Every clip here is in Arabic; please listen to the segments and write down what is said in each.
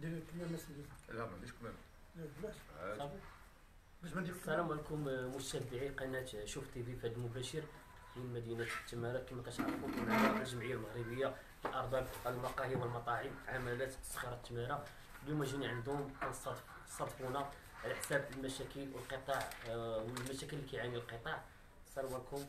دير كمامه سيدي. لا ما عنديش كمامه. بلاش عادي. باش ما ندير السلام عليكم متابعي قناه شوف تي في هذا المباشر من مدينه التماره. كما كتعرفوا كنا الجمعيه المغربيه لارباب المقاهي والمطاعم عملت تسخير التماره. اليوم جينا عندهم صادفونا على حساب المشاكل والقطاع والمشاكل اللي كيعاني القطاع. السلام عليكم.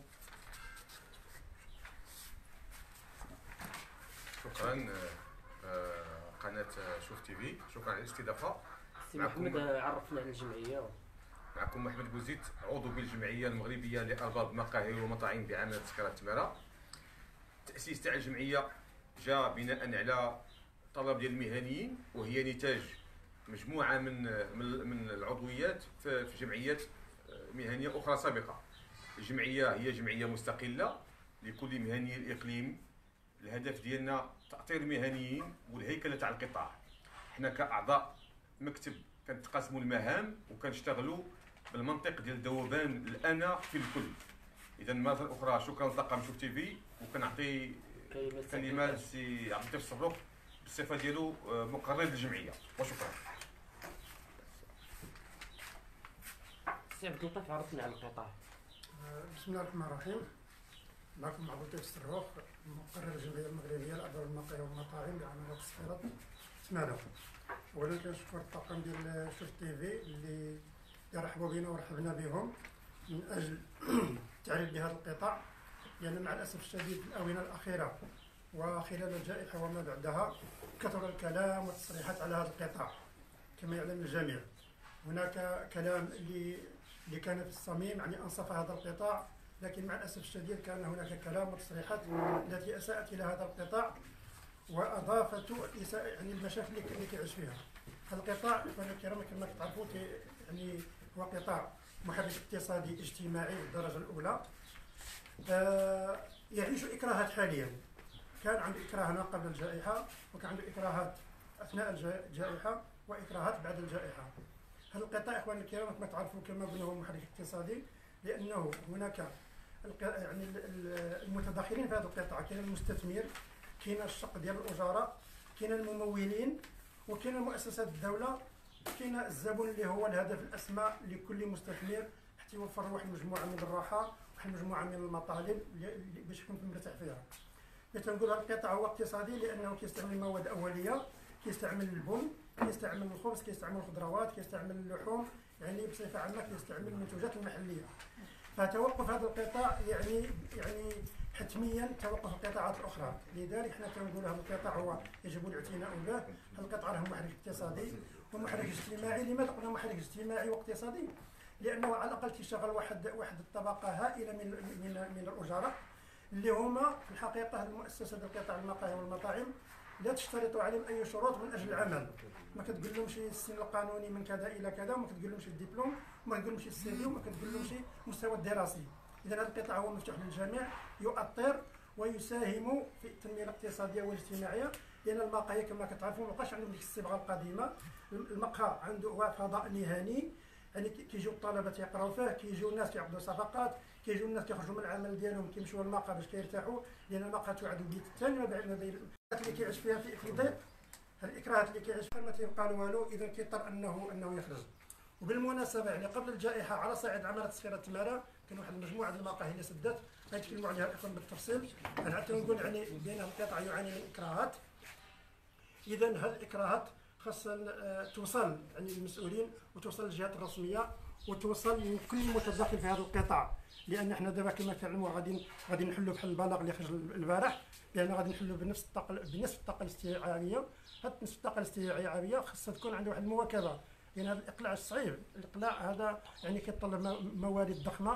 شكرا قناه شوف تي في، شكرا على الاستضافه. سي محمد عرفنا على الجمعيه. معكم محمد بوزيد، عضو بالجمعيه المغربيه لارباب المقاهي والمطاعم بعمل تسكير التماره. التاسيس تاع الجمعيه جاء بناء على طلب ديال المهنيين، وهي نتاج مجموعه من العضويات في جمعيات مهنيه اخرى سابقه. الجمعيه هي جمعيه مستقله لكل مهني الاقليم. الهدف ديالنا تاطير المهنيين والهيكله تاع القطاع. حنا كاعضاء مكتب كنتقاسموا المهام وكنشتغلوا بالمنطق ديال الذوبان الانا في الكل. اذا مره اخرى شكرا لطاقم شوف تي في، وكنعطي كلمه للسي عبد اللطيف الصبروق بالصفه ديالو مقرر للجمعيه، وشكرا. سي عبد اللطيف عرفنا على القطاع. بسم الله الرحمن الرحيم. معكم عبد اللطيف الصبروق، مقرر الجمعيه المغربيه لارباب المقاهي والمطاعم بعمل تسخيرات تماره. اولا كنشكر الطاقم ديال شوف تي في اللي رحبوا بنا ورحبنا بهم من اجل التعريف بهذا القطاع، لان مع الاسف الشديد في الاونه الاخيره وخلال الجائحه وما بعدها كثر الكلام والتصريحات على هذا القطاع. كما يعلم الجميع هناك كلام اللي كان في الصميم يعني انصف هذا القطاع، لكن مع الاسف الشديد كان هناك كلام وتصريحات التي اساءت الى هذا القطاع واضافت يعني المشاكل اللي كيعيش فيها هذا القطاع. اخواني الكرام كما تعرفوا يعني هو قطاع محرك اقتصادي اجتماعي بالدرجه الاولى. يعيش اكراهات حاليا. كان عنده اكراه ما قبل الجائحه، وكان عنده اكراهات اثناء الجائحه واكراهات بعد الجائحه. هذا القطاع اخواني الكرام كما تعرفوا كما قلنا هو محرك اقتصادي، لانه هناك يعني المتداخلين في هذا القطاع. كاين المستثمر، كاين الشق ديال الاجراء، كاين الممولين، وكاين مؤسسات الدوله، كاين الزبون اللي هو الهدف الاسمى لكل مستثمر حتى يوفر واحد المجموعه من الراحه، واحد المجموعه من المطالب باش يكون مرتاح فيها. تنقول هذا القطاع هو اقتصادي لانه كيستعمل مواد اوليه، كيستعمل البن، كيستعمل الخبز، كيستعمل الخضروات، كيستعمل اللحوم، يعني بصفه عامه كيستعمل المنتوجات المحليه. فتوقف هذا القطاع يعني حتميا توقف القطاعات الاخرى. لذلك حنا كنقولوا هذا القطاع هو يجب الاعتناء به. هذا القطاع له محرك اقتصادي ومحرك اجتماعي. لماذا قلنا محرك اجتماعي واقتصادي؟ لانه على الاقل كيشغل واحد الطبقه هائله من الاجراء اللي هما في الحقيقه المؤسسه ديال قطاع المقاهي والمطاعم لا تشترط عليهم اي شروط من اجل العمل. ما كتقول لهمش السن القانوني من كذا الى كذا، وما كتقول لهمش الدبلوم، وما كتقول لهمش السي في، وما كتقول لهمش المستوى الدراسي. اذا هذا القطاع هو مفتوح للجميع، يؤطر ويساهم في التنميه الاقتصاديه والاجتماعيه. لان المقاهي كما كتعرفوا مابقاش عندهم ديك الصبغه القديمه. المقهى عنده هو فضاء مهني، يعني كيجيو الطلبه يقراو فيه، كيجيو الناس كيعقدوا صفقات، كيجيو الناس كيخرجوا من العمل ديالهم كيمشيو للمقهى باش كيرتاحوا، لان المقهى تعد البيت الثاني ما بين اللي كيعيش فيها في ضيق. الاكراهات اللي كيعيش فيها ما تيبقى له والو، اذا كيضطر انه يخرج. وبالمناسبه يعني قبل الجائحه على صعيد عمليه تسخير التماره كان واحد المجموعه ديال المقاهي اللي سدات، غيتكلموا عليها الاخوان بالتفصيل. انا حتى نقول يعني بان القطاع يعاني من اكراهات. اذا هذه الاكراهات خاصها توصل يعني للمسؤولين وتوصل للجهات الرسميه وتوصل لكل متداخل في هذا القطاع. لان احنا دابا كما تعلموا غادي نحلوا بحال البلاغ اللي خرج البارح، لان غادي نحلوا بنفس الطاقه الاستيعابيه. هاد نفس الطاقه الاستيعابيه خاصها تكون عندها واحد المواكبه، لان هذا الاقلاع الصعيب، الاقلاع هذا يعني كيتطلب موارد ضخمه.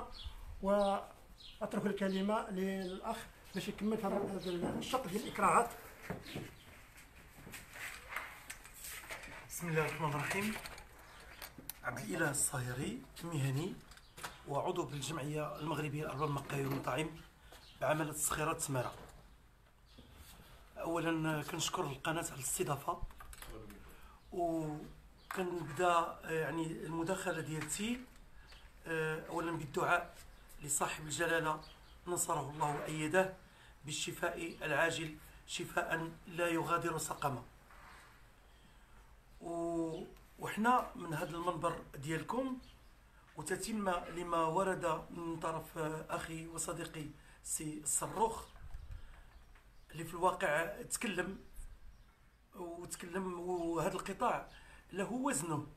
واترك الكلمه للاخ باش يكمل هذا الشق ديال الاكراهات. بسم الله الرحمن الرحيم. عبد الاله الصهيري، مهني وعضو بالجمعيه المغربيه لارباب المقاهي والمطاعم بعمل تسخيرات تماره. اولا كنشكر القناه على الاستضافه، وكنبدا يعني المداخله ديالتي اولا بالدعاء لصاحب الجلاله نصره الله وايده بالشفاء العاجل، شفاء لا يغادر سقما. وحنا من هذا المنبر ديالكم وتتم لما ورد من طرف اخي وصديقي سي الصروخ اللي في الواقع تكلم وهذا القطاع له وزنه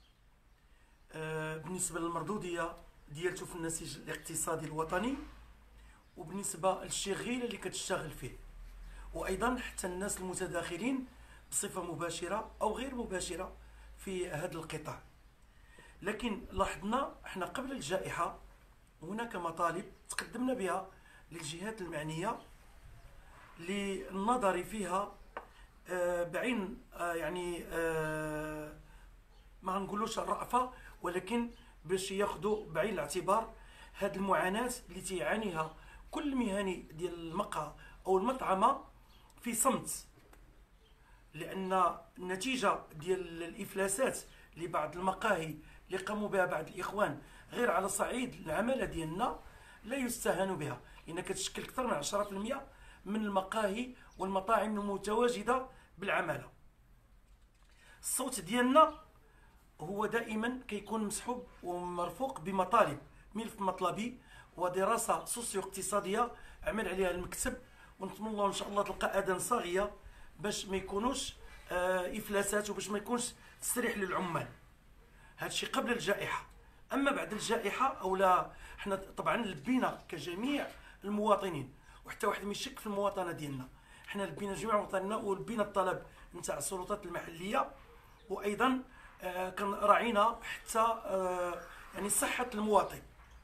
بالنسبه للمردوديه ديالته في النسيج الاقتصادي الوطني وبالنسبه للشغيله اللي كتشتغل فيه، وايضا حتى الناس المتداخلين بصفه مباشره او غير مباشره في هذا القطاع. لكن لاحظنا احنا قبل الجائحه هناك مطالب تقدمنا بها للجهات المعنيه للنظر فيها بعين يعني ما نقولوش الرأفة، ولكن باش ياخذوا بعين الاعتبار هذه المعاناة اللي تيعانيها كل مهني ديال المقهى او المطعمة في صمت، لان النتيجة ديال الافلاسات لبعض المقاهي اللي قاموا بها بعض الاخوان غير على صعيد العمالة ديالنا لا يستهان بها، لان كتشكل اكثر من 10% من المقاهي والمطاعم المتواجدة بالعمالة. الصوت ديالنا هو دائما كيكون مسحوب ومرفوق بمطالب، ملف مطلبي ودراسة سوسيو اقتصادية عمل عليها المكتب، ونتمنى الله ان شاء الله تلقى اذان صاغية باش ما يكونوش افلاسات وباش ما يكونش تسريح للعمال. هذا الشيء قبل الجائحة. اما بعد الجائحة او لا، احنا طبعا لبينا كجميع المواطنين وحتى واحد ما يشك في المواطنة ديالنا، احنا لبينا جميع مواطنينا ولبينا الطلب نتاع السلطات المحلية، وايضا كان راعينا حتى يعني صحة المواطن،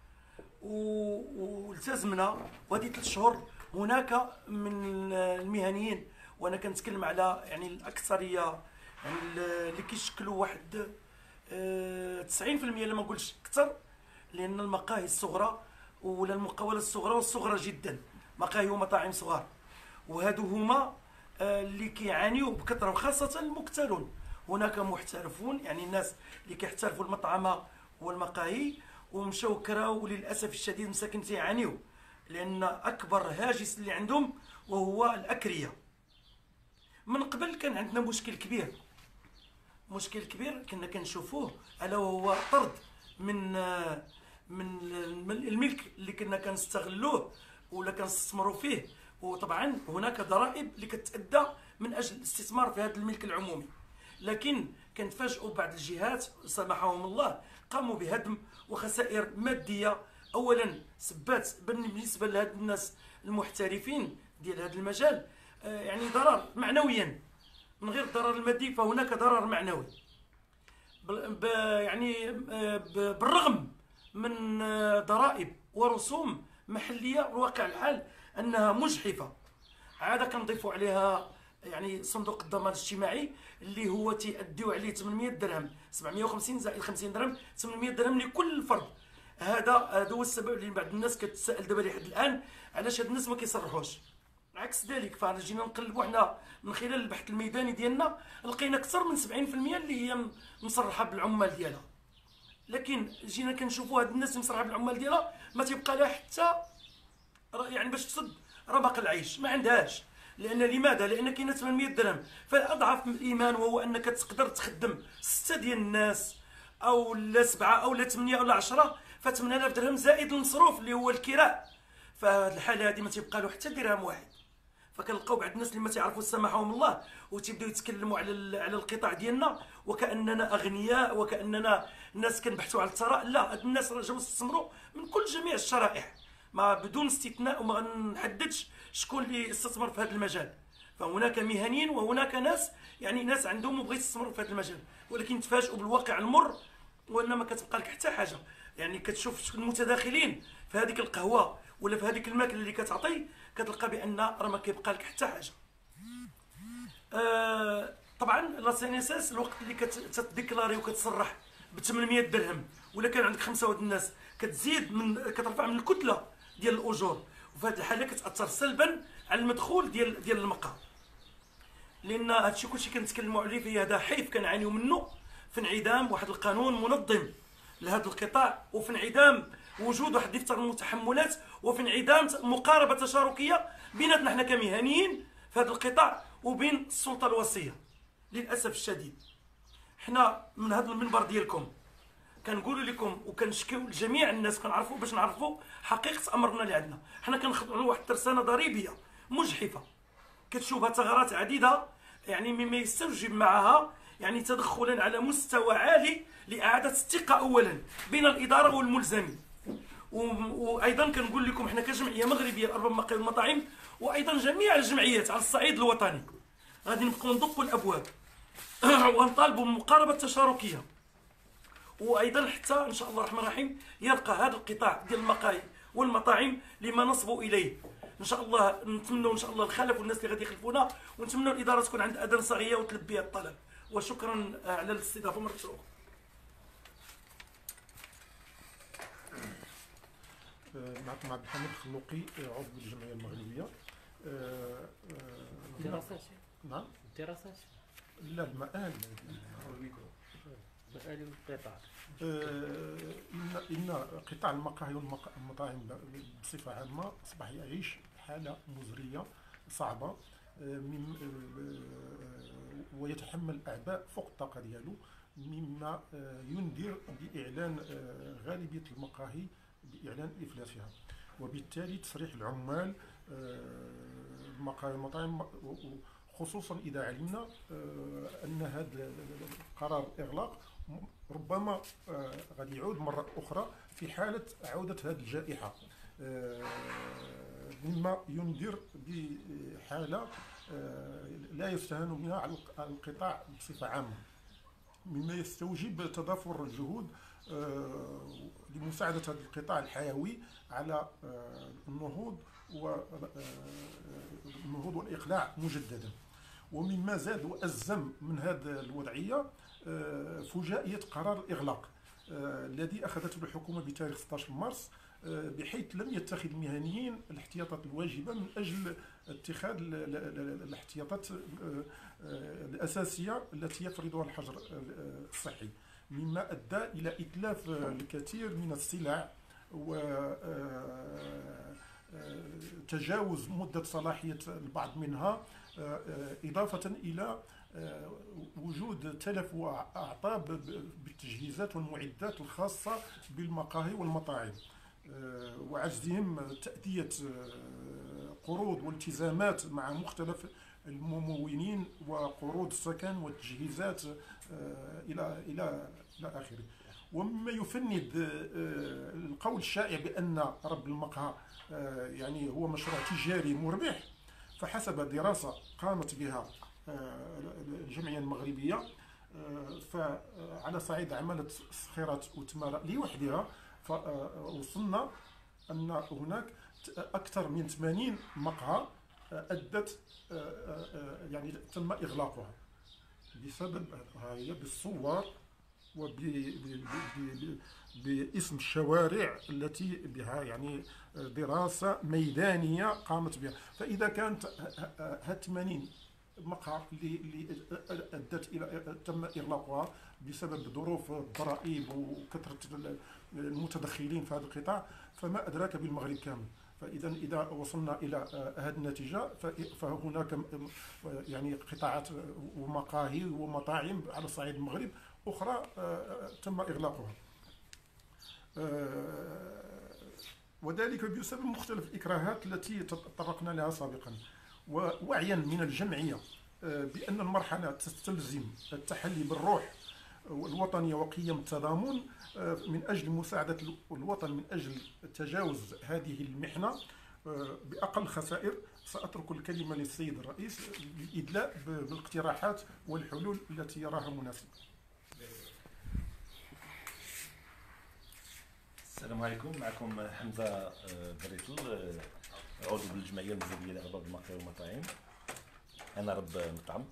والتزمنا. وهذه 3 شهور هناك من المهنيين، وانا كنتكلم على يعني الاكثريه يعني اللي كيشكلوا واحد 90% لما نقولش اكثر، لان المقاهي الصغرى ولا المقاولات الصغرى والصغرى جدا، مقاهي ومطاعم صغار، وهادو هما اللي كيعانيوا بكثره، وخاصه المكتلون. هناك محترفون يعني الناس اللي كيحترفوا المطعمه والمقاهي ومشاو كراو، وللاسف الشديد مساكن تيعانيوا، لان اكبر هاجس اللي عندهم وهو الاكريه. من قبل كان عندنا مشكل كبير كنا كنشوفوه، الا وهو طرد من الملك اللي كنا كنستغلوه ولا كنستثمروا فيه. وطبعا هناك ضرائب اللي كتأدى من اجل الاستثمار في هذا الملك العمومي، لكن كنتفاجئوا بعض الجهات سامحهم الله قاموا بهدم وخسائر ماديه، اولا سبات بالنسبه لهاد الناس المحترفين ديال هذا المجال يعني ضرر معنويا، من غير الضرر المادي فهناك ضرر معنوي. يعني بالرغم من ضرائب ورسوم محليه، الواقع الحال انها مجحفه. عاده كنضيفوا عليها يعني صندوق الضمان الاجتماعي اللي هو تيأديو عليه 800 درهم، 750 زائد 50 درهم، 800 درهم لكل فرد. هذا هو السبب اللي بعض الناس كتسائل دابا لحد الان علاش هاد الناس ما كيصرحوش. عكس ذلك فجينا نقلبوا حنا من خلال البحث الميداني ديالنا لقينا اكثر من 70% اللي هي مصرحه بالعمال ديالها، لكن جينا كنشوفوا هاد الناس اللي مصرحه بالعمال ديالها ما تيبقى لها حتى يعني باش تسد رمق العيش، ما عندهاش. لان لماذا؟ لان كاينه 800 درهم، فالاضعف من الايمان وهو انك تقدر تخدم 6 ديال الناس او لا 7 او لا 8 او لا 10، ف 8000 درهم زائد المصروف اللي هو الكراء، فهاد الحاله هذه ما تيبقى له حتى درهم واحد. فكنلقاو بعض الناس اللي ما تيعرفوا سامحهم الله وتيبداو يتكلموا على القطاع ديالنا وكاننا اغنياء وكاننا ناس كنبحثوا على الثراء. لا، هاد الناس راه جاوا استثمروا من كل جميع الشرائح، ما بدون استثناء، وما غنحددش شكون اللي استثمر في هذا المجال. فهناك مهنيين وهناك ناس يعني ناس عندهم وبغيت يستثمروا في هذا المجال، ولكن تفاجئوا بالواقع المر وان ما كتبقى لك حتى حاجه. يعني كتشوف المتداخلين في هذيك القهوه ولا في هذيك الماكله اللي كتعطي، كتلقى بان راه ما كيبقى لك حتى حاجه. طبعا لا سينيساس الوقت اللي كتديكلاري وكتصرح ب 800 درهم ولا كان عندك 5 ود الناس كتزيد من كترفع من الكتله ديال الاجور، وفي هذه الحاله كتاثر سلبا على المدخول ديال المقهى. لان هادشي كلشي كنتكلموا عليه في هذا حيف كنعانيو منه في انعدام واحد القانون منظم لهذا القطاع، وفي انعدام وجود واحد دفتر المتحملات، وفي انعدام مقاربه تشاركيه بيناتنا حنا كمهنيين في هذا القطاع وبين السلطه الوصيه للاسف الشديد. حنا من هذا المنبر ديالكم كنقول لكم وكنشكيو لجميع الناس، كنعرفوا باش نعرفوا حقيقه امرنا اللي عندنا. حنا كنخضعوا لواحد الترسانه ضريبيه مجحفه كتشوبها ثغرات عديده، يعني مما يستوجب معها يعني تدخلا على مستوى عالي لاعاده الثقه اولا بين الاداره والملزمين. وايضا كنقول لكم حنا كجمعيه مغربيه لارباب المقاهي والمطاعم، وايضا جميع الجمعيات على الصعيد الوطني، غادي نبقاو ندقوا الابواب ونطالبوا بمقاربه تشاركيه، وايضا حتى ان شاء الله الرحمن الرحيم يبقى هذا القطاع ديال المقاهي والمطاعم لما نصبوا اليه. ان شاء الله نتمنوا ان شاء الله الخلف والناس اللي غادي يخلفونا، ونتمنوا الاداره تكون عند اذان صاغيه وتلبي هذا الطلب. وشكرا على الاستضافه مره اخرى. معكم عبد الحميد الخلوقي، عضو الجمعيه المغربيه. دراسات. نعم. دراسات. لا، المآل. مآل القطاع. إن قطاع المقاهي والمطاعم بصفة عامة أصبح يعيش حالة مزرية صعبة، ويتحمل أعباء فوق الطاقة ديالو، مما ينذر بإعلان غالبية المقاهي بإعلان إفلاسها، وبالتالي تصريح العمال المقاهي والمطاعم، خصوصا إذا علمنا أن هذا قرار الإغلاق ربما غادي يعود مرة أخرى في حالة عودة هذه الجائحة، مما ينذر بحالة لا يستهان بها على القطاع بصفة عامة، مما يستوجب تضافر الجهود لمساعدة هذا القطاع الحيوي على النهوض والإقلاع مجددا. ومما زاد وأزم من هذه الوضعية فجائية قرار الإغلاق الذي أخذته الحكومة بتاريخ 16 مارس، بحيث لم يتخذ المهنيين الاحتياطات الواجبة من أجل اتخاذ الاحتياطات الأساسية التي يفرضها الحجر الصحي، مما أدى إلى إتلاف الكثير من السلع وتجاوز مدة صلاحية البعض منها، إضافة إلى وجود تلف وأعطاب بالتجهيزات والمعدات الخاصة بالمقاهي والمطاعم، وعجزهم تأدية قروض والتزامات مع مختلف الممولين وقروض السكن والتجهيزات إلى آخره. ومما يفند القول الشائع بأن رب المقهى يعني هو مشروع تجاري مربح، فحسب دراسة قامت بها الجمعية المغربية، فعلى صعيد عمالة الصخيرات وتمارا لوحدها فوصلنا أن هناك أكثر من 80 مقهى أدت يعني تم إغلاقها بسبب هي بالصور وباسم الشوارع التي بها يعني دراسة ميدانية قامت بها. فإذا كانت هاد 80 مقهى اللي أدت إلى تم إغلاقها بسبب ظروف الضرائب وكثرة المتدخلين في هذا القطاع، فما أدراك بالمغرب كامل. فإذا وصلنا إلى هذه النتيجة فهناك يعني قطاعات ومقاهي ومطاعم على صعيد المغرب أخرى تم إغلاقها، وذلك بسبب مختلف الإكراهات التي تطرقنا لها سابقا، ووعيا من الجمعية بأن المرحلة تستلزم التحلي بالروح الوطنية وقيم التضامن من أجل مساعدة الوطن من أجل تجاوز هذه المحنة بأقل خسائر. سأترك الكلمة للسيد الرئيس للإدلاء بالاقتراحات والحلول التي يراها مناسبة. السلام عليكم، معكم حمزة بريتل، عضو بالجمعية المغربية لأرباب المقاهي والمطاعم. أنا رب مطعم.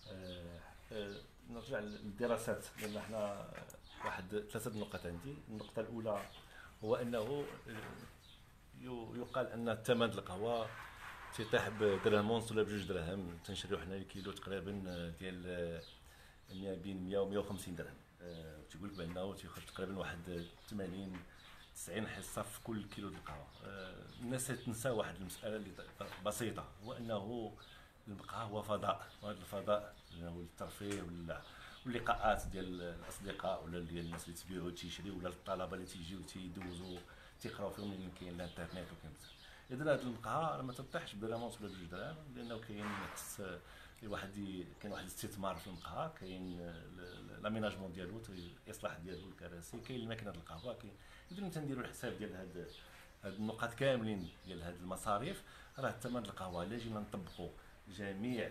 نرجع للدراسات لأن احنا واحد 3 نقط عندي. النقطة الأولى هو أنه يقال أن ثمن القهوة تيطيح بدرهم ونص ولا ب2 دراهم، تنشريو حنا الكيلو تقريبا ديال بين 100 و 150 درهم. تيقول لك بأنه تيخرج تقريبا واحد 80-90 حصة في كل كيلو ديال القهوة. الناس تنسى واحد المسألة اللي بسيطة، هو أنه المقهى هو فضاء، وهذا الفضاء هو للترفيه واللقاءات ديال الاصدقاء ولا ديال الناس اللي تبيعوا تيشريوا ولا الطلبه اللي تيجيو تيدوزوا تيقراو فيهم من كاين الانترنت وكاين بزاف. اذا هاد المقهى ما تطيحش بدرهمات ولا بجوج دراهم، لانه كاين كاين واحد الاستثمار في المقهى، كاين لاميناجمون ديالو، الاصلاح ديالو، الكراسي، كاين الماكينه ديال القهوه، كاين. اذا تنديروا الحساب ديال هاد النقاط كاملين ديال هاد المصاريف، راه الثمن القهوه الا جينا نطبقوا جميع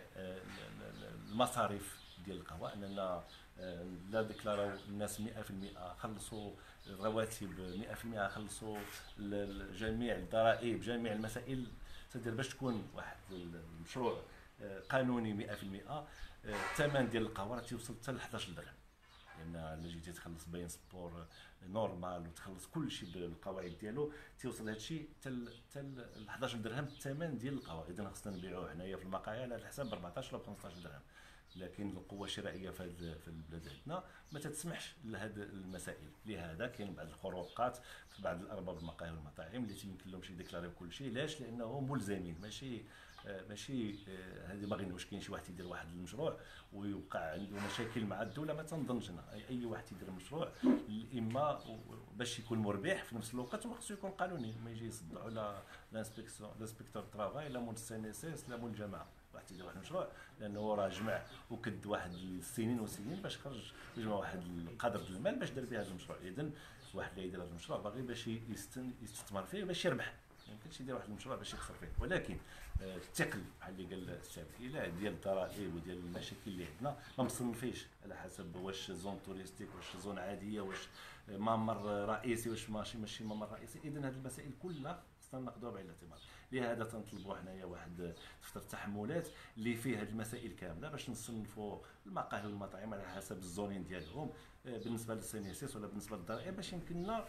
المصاريف ديال القهوه، اننا لا ديكلاراو الناس 100% خلصوا الرواتب 100%، خلصوا جميع الضرائب، جميع المسائل تدير باش تكون واحد المشروع قانوني 100%. الثمن ديال القهوه راه تيوصل حتى ل 11 درهم، لان الا جيتي تخلص بين سبور نورمال وتخلص كل شيء بالقواعد ديالو تيوصل هادشي حتى ل 11 درهم الثمن ديال القهوه. اذا خصنا نبيعوه هنايا في المقاهي على الحساب ب 14 ولا ب 15 درهم، لكن القوه الشرائيه في البلاد عندنا ما تتسمحش لهاد المسائل. لهذا كاين بعض الخروقات في بعض الارباب المقاهي والمطاعم اللي تيمكن لهمش يديكلاريو كل شيء. علاش؟ لانهم ملزمين، ماشي هذه ما غينوش. كاين شي واحد تيدير واحد المشروع ويوقع عنده مشاكل مع الدوله، ما تنظنش انا اي واحد تيدير مشروع اما باش يكون مربح في نفس الوقت وخصو يكون قانوني، ما يجي يصدعوا على لانسبكتور ترافاي لا مول CNSS لا مول الجماعه. واحد تيدير واحد المشروع لانه راه جمع وكد واحد السنين وسنين باش خرج يجمع واحد القدر ديال المال باش دار به هذا المشروع. اذا واحد اللي يدير هذا المشروع باغي باش يستثمر فيه باش يربح، ما يمكنش يدير واحد المشروع باش يخسر فيه. ولكن الثقل بحال اللي قال السابق الى ديال الضرائب وديال المشاكل اللي عندنا ما مصنفيش على حسب واش زون توريستيك، واش زون عاديه، واش ممر رئيسي، واش ماشي ممر رئيسي. اذا هذه المسائل كلها خصنا ناخذوها بعين الاعتبار. لهذا تنطلبوا حنايا واحد دفتر التحملات اللي فيه هذه المسائل كامله باش نصنفوا المقاهي والمطاعم على حسب الزونين ديالهم بالنسبه للسينيسيس ولا بالنسبه للضرائب، باش يمكننا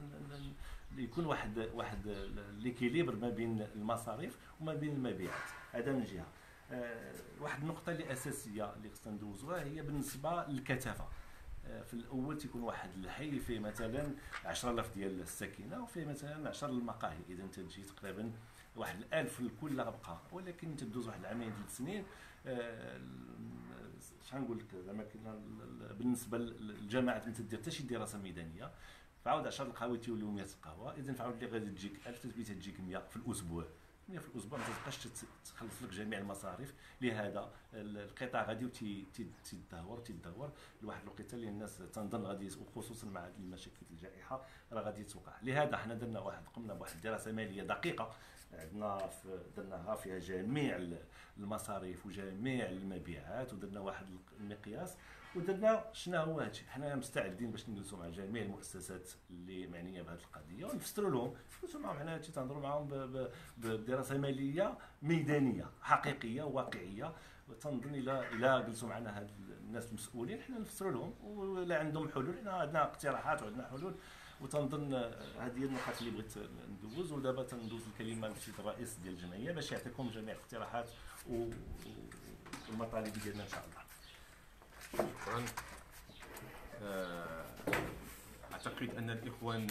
يكون واحد ليكيليبر ما بين المصاريف وما بين المبيعات. هذا من جهه. واحد النقطه اللي اساسيه اللي خصنا ندوزوها هي بالنسبه للكثافه. في الاول تيكون واحد الحي فيه مثلا 10000 ديال الساكنه وفيه مثلا 10 المقاهي، اذا تجي تقريبا واحد 1000 لكل غبقه. ولكن تدوز واحد العامين 3 سنين شحال نقول لك زعما بالنسبه للجامعات ما تدير حتى شي دراسه ميدانيه، فعاود 10 القهاوي تيوليو 100 قهوه. اذا فعاود اللي غادي تجيك 1000 تثبيت تجيك 100 في الاسبوع. 100 في الاسبوع ما تبقاش تخلص لك جميع المصاريف. لهذا القطاع غادي تيدهور لواحد الوقيته اللي الناس تنظن غادي، وخصوصا مع هذه المشاكل الجائحه راه غادي توقع. لهذا حنا قمنا بواحد الدراسه ماليه دقيقه درناها فيها جميع المصاريف وجميع المبيعات، ودرنا واحد المقياس ودرنا شنو هو هادشي. حنا مستعدين باش نجلسوا مع جميع المؤسسات اللي معنيه بهذه القضيه ونفسروا لهم، نجلسوا معهم حنا تنهضروا معهم بدراسه ماليه ميدانيه حقيقيه واقعيه. وتنظن الى جلسوا معنا هاد الناس المسؤولين حنا نفسروا لهم، ولا عندهم حلول حنا عندنا اقتراحات وعندنا حلول. وتنظن هذه هي النقاط اللي بغيت ندوز. ودابا تندوز الكلمه للسيد الرئيس ديال الجمعيه باش يعطيكم جميع الاقتراحات والمطالب ديالنا ان شاء الله. شكرا. اعتقد ان الاخوان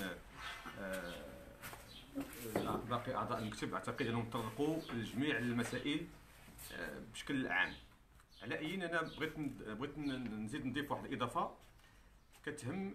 باقي اعضاء المكتب اعتقد انهم تطرقوا لجميع المسائل بشكل عام. على اي انا بغيت نزيد نضيف واحد الاضافه كتهم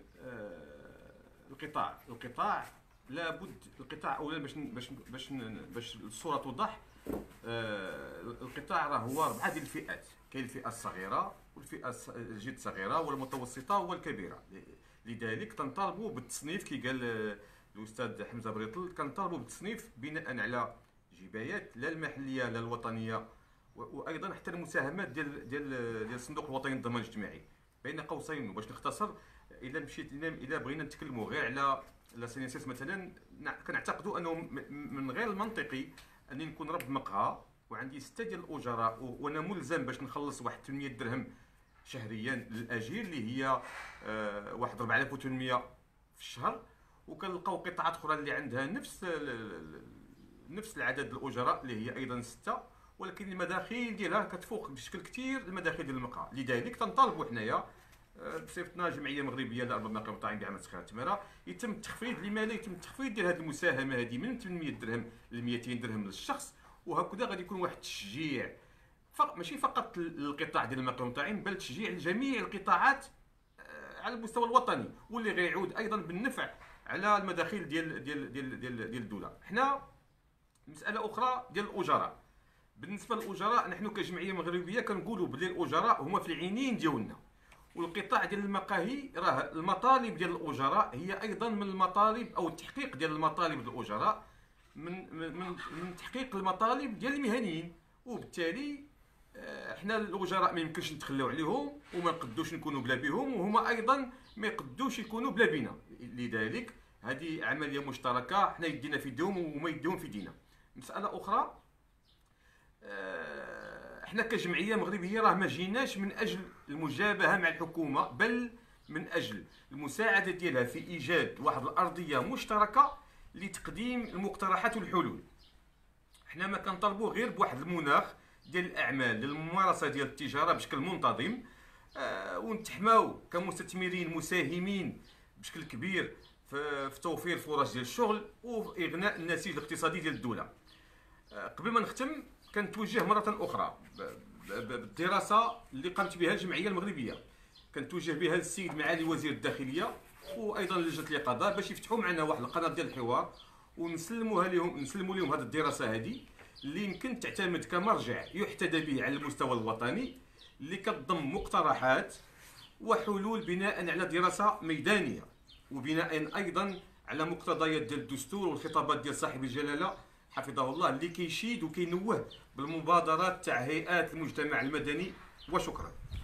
القطاع لابد اولا باش الصوره توضح. القطاع راه هو 4 ديال الفئات. كاين الفئه الصغيره والفئه الجد صغيره والمتوسطه والكبيره. لذلك تنطالبوا بالتصنيف كي قال الاستاذ حمزه بريطل، كنطالبوا بالتصنيف بناء على جبايات لا المحليه لا الوطنيه، وايضا حتى المساهمات ديال الصندوق الوطني للضمان الاجتماعي. بين قوسين باش نختصر، الا بغينا نتكلموا غير على سينيسيس مثلا، كنعتقدوا انه من غير المنطقي اني نكون رب مقهى وعندي 6 ديال الاجراء وانا ملزم باش نخلص واحد 800 درهم شهريا للاجير اللي هي واحد 4800 في الشهر. وكنلقاو قطاعات اخرى اللي عندها نفس العدد الاجراء اللي هي ايضا 6، ولكن المداخيل ديالها كتفوق بشكل كثير المداخيل ديال المقهى. لذلك تنطالبوا حنايا بصفتنا جمعيه مغربيه لارباب المقاهي والمطاعم بعمل سخيره التماره يتم التخفيض. لماذا يتم التخفيض ديال هذه المساهمه هذه من 800 درهم ل 200 درهم للشخص؟ وهكذا غادي يكون واحد التشجيع ماشي فقط للقطاع ديال المقاهي والمطاعم، بل تشجيع لجميع القطاعات على المستوى الوطني، واللي غيعود ايضا بالنفع على المداخيل ديال الدوله. حنا مساله اخرى ديال الاجراء. بالنسبه للاجراء، نحن كجمعيه مغربيه كنقولوا بلي الاجراء هما في العينين ديالنا، والقطاع ديال المقاهي راه المطالب ديال الاجراء هي ايضا من المطالب، او التحقيق ديال المطالب ديال الاجراء من تحقيق المطالب ديال المهنيين. وبالتالي احنا الاجراء ما يمكنش نتخلاو عليهم، وما نقدوش نكونوا بلا بهم، وهما ايضا ما يقدوش يكونوا بلا بينا. لذلك هذه عمليه مشتركه، حنا يدينا في يدهم وما يديهم في يدينا. مساله اخرى، احنا كجمعيه مغربيه راه ما جيناش من اجل المجابهه مع الحكومه، بل من اجل المساعده ديالها في ايجاد واحد الارضيه مشتركه لتقديم المقترحات والحلول. حنا ما كنطالبوا غير بواحد المناخ ديال الاعمال، للممارسه ديال التجاره بشكل منتظم، ونتحماو كمستثمرين مساهمين بشكل كبير في توفير فرص ديال الشغل واغناء النسيج الاقتصادي ديال الدوله. قبل ما نختم، كنتوجه مره اخرى بالدراسه اللي قامت بها الجمعيه المغربيه، كنتوجه بها للسيد معالي وزير الداخليه وايضا لجنه القضاء باش يفتحوا معنا واحد القناه ديال الحوار نسلموا لهم هذه الدراسه هذه اللي يمكن تعتمد كمرجع يحتذى به على المستوى الوطني، اللي كتضم مقترحات وحلول بناء على دراسه ميدانيه، وبناء ايضا على مقتضيات ديال الدستور والخطابات ديال صاحب الجلاله حفظه الله، اللي كيشيد وكينوه بالمبادرات تاع هيئات المجتمع المدني. وشكرا.